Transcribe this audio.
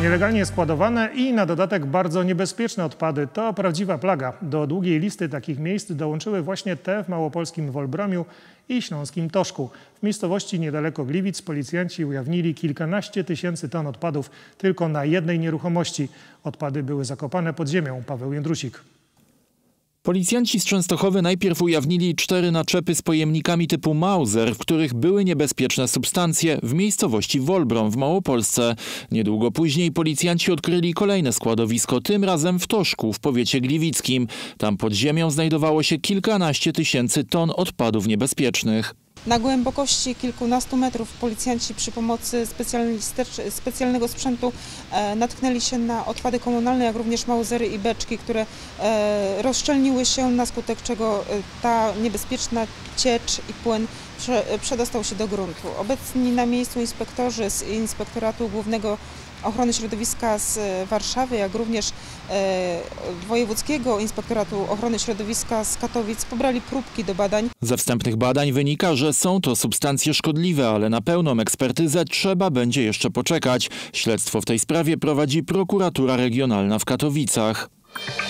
Nielegalnie składowane i na dodatek bardzo niebezpieczne odpady to prawdziwa plaga. Do długiej listy takich miejsc dołączyły właśnie te w małopolskim Wolbromiu i śląskim Toszku. W miejscowości niedaleko Gliwic policjanci ujawnili kilkanaście tysięcy ton odpadów tylko na jednej nieruchomości. Odpady były zakopane pod ziemią. Paweł Jędrusik. Policjanci z Częstochowy najpierw ujawnili 4 naczepy z pojemnikami typu Mauser, w których były niebezpieczne substancje w miejscowości Wolbrom w Małopolsce. Niedługo później policjanci odkryli kolejne składowisko, tym razem w Toszku w powiecie gliwickim. Tam pod ziemią znajdowało się kilkanaście tysięcy ton odpadów niebezpiecznych. Na głębokości kilkunastu metrów policjanci przy pomocy specjalnego sprzętu natknęli się na odpady komunalne, jak również mausery i beczki, które rozszczelniły się, na skutek czego ta niebezpieczna ciecz i płyn przedostał się do gruntu. Obecni na miejscu inspektorzy z Inspektoratu Głównego Ochrony Środowiska z Warszawy, jak również Wojewódzkiego Inspektoratu Ochrony Środowiska z Katowic pobrali próbki do badań. Ze wstępnych badań wynika, że są to substancje szkodliwe, ale na pełną ekspertyzę trzeba będzie jeszcze poczekać. Śledztwo w tej sprawie prowadzi prokuratura regionalna w Katowicach.